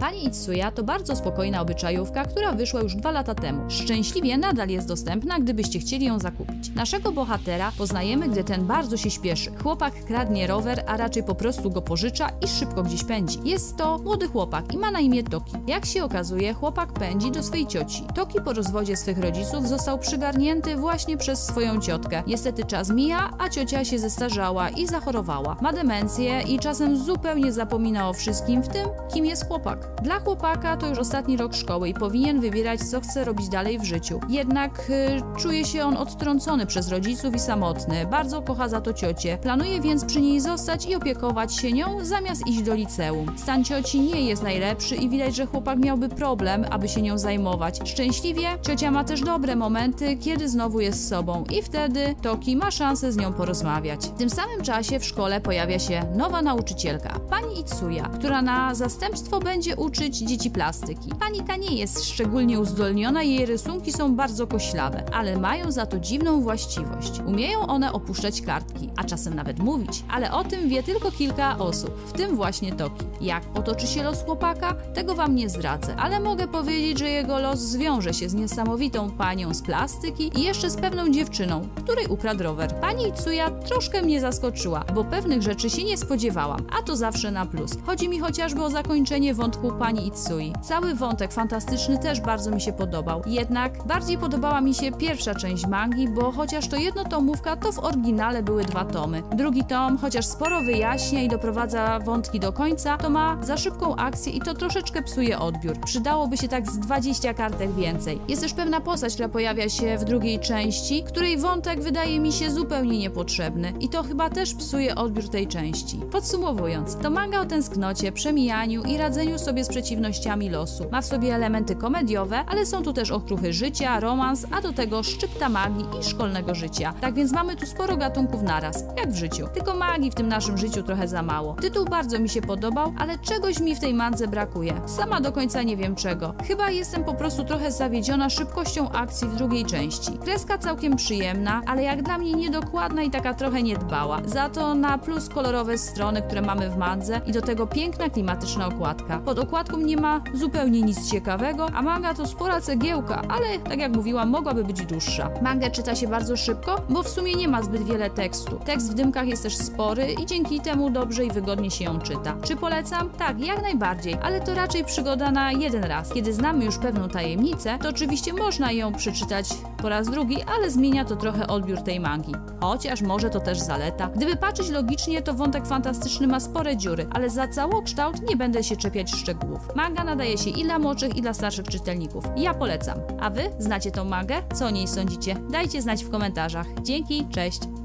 Pani Itsuya to bardzo spokojna obyczajówka, która wyszła już 2 lata temu. Szczęśliwie nadal jest dostępna, gdybyście chcieli ją zakupić. Naszego bohatera poznajemy, gdy ten bardzo się śpieszy. Chłopak kradnie rower, a raczej po prostu go pożycza i szybko gdzieś pędzi. Jest to młody chłopak i ma na imię Toki. Jak się okazuje, chłopak pędzi do swej cioci. Toki po rozwodzie swych rodziców został przygarnięty właśnie przez swoją ciotkę. Niestety czas mija, a ciocia się zestarzała i zachorowała. Ma demencję i czasem zupełnie zapomina o wszystkim, w tym kim jest chłopak. Dla chłopaka to już ostatni rok szkoły i powinien wybierać, co chce robić dalej w życiu. Jednak czuje się on odtrącony przez rodziców i samotny. Bardzo kocha za to ciocię. Planuje więc przy niej zostać i opiekować się nią, zamiast iść do liceum. Stan cioci nie jest najlepszy i widać, że chłopak miałby problem, aby się nią zajmować. Szczęśliwie ciocia ma też dobre momenty, kiedy znowu jest sobą i wtedy Toki ma szansę z nią porozmawiać. W tym samym czasie w szkole pojawia się nowa nauczycielka, pani Itsuya, która na zastępstwo będzie uczyć dzieci plastyki. Pani ta nie jest szczególnie uzdolniona, jej rysunki są bardzo koślawe, ale mają za to dziwną właściwość. Umieją one opuszczać kartki, a czasem nawet mówić, ale o tym wie tylko kilka osób, w tym właśnie Toki. Jak potoczy się los chłopaka, tego wam nie zdradzę, ale mogę powiedzieć, że jego los zwiąże się z niesamowitą panią z plastyki i jeszcze z pewną dziewczyną, której ukradł rower. Pani Itsuya troszkę mnie zaskoczyła, bo pewnych rzeczy się nie spodziewałam, a to zawsze na plus. Chodzi mi chociażby o zakończenie wątku pani Itsui. Cały wątek fantastyczny też bardzo mi się podobał, jednak bardziej podobała mi się pierwsza część mangi, bo chociaż to jednotomówka, to w oryginale były 2 tomy. Drugi tom, chociaż sporo wyjaśnia i doprowadza wątki do końca, to ma za szybką akcję i to troszeczkę psuje odbiór. Przydałoby się tak z 20 kartek więcej. Jest też pewna postać, która pojawia się w drugiej części, której wątek wydaje mi się zupełnie niepotrzebny i to chyba też psuje odbiór tej części. Podsumowując, to manga o tęsknocie, przemijaniu i radzeniu sobie z przeciwnościami losu. Ma w sobie elementy komediowe, ale są tu też okruchy życia, romans, a do tego szczypta magii i szkolnego życia. Tak więc mamy tu sporo gatunków naraz, jak w życiu. Tylko magii w tym naszym życiu trochę za mało. Tytuł bardzo mi się podobał, ale czegoś mi w tej mandze brakuje. Sama do końca nie wiem czego. Chyba jestem po prostu trochę zawiedziona szybkością akcji w drugiej części. Kreska całkiem przyjemna, ale jak dla mnie niedokładna i taka trochę niedbała. Za to na plus kolorowe strony, które mamy w mandze i do tego piękna klimatyczna okładka. Pod okładką nie ma zupełnie nic ciekawego, a manga to spora cegiełka, ale tak jak mówiłam, mogłaby być dłuższa. Mangę czyta się bardzo szybko, bo w sumie nie ma zbyt wiele tekstu. Tekst w dymkach jest też spory i dzięki temu dobrze i wygodnie się ją czyta. Czy polecam? Tak, jak najbardziej, ale to raczej przygoda na jeden raz. Kiedy znamy już pewną tajemnicę, to oczywiście można ją przeczytać po raz drugi, ale zmienia to trochę odbiór tej mangi. Chociaż może to też zaleta. Gdyby patrzeć logicznie, to wątek fantastyczny ma spore dziury, ale za całokształt nie będę się czepiać szczegółów. Manga nadaje się i dla młodszych, i dla starszych czytelników. Ja polecam. A wy znacie tą mangę? Co o niej sądzicie? Dajcie znać w komentarzach. Dzięki, cześć!